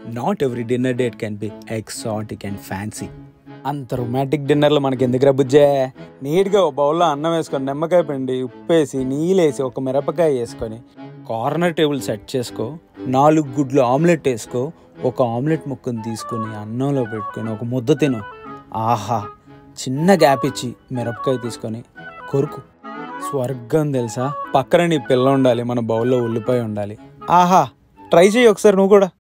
Not every dinner date can be exotic and fancy. అంత romantic డిన్నర్లు మనకి ఎందుకు బుజ్జే? నీట్గా ఒక బౌల్లో అన్నం వేసుకొని, నిమ్మకాయ పిండి, ఉప్పేసి, నీళ్ళేసి, ఒక మిరపకాయ వేసుకొని కార్నర్ టేబుల్ సెట్ చేసుకో, 4 గుడ్లు ఆమ్లెట్ వేసుకో, ఒక ఆమ్లెట్ ముక్కను తీసుకొని అన్నంలో పెట్టుకొని ఒక ముద్ద తిను. ఆహా! చిన్న గ్యాప్ ఇచ్చి మిరపకాయ తీసుకొని కొరుకు. స్వర్గం తెలుసా? పక్కన నీ పిల్ల ఉండాలి, మన బౌల్లో ఉల్లిపాయ ఉండాలి. ఆహా! ట్రై చేయి ఒకసారి నువ్వు కూడా.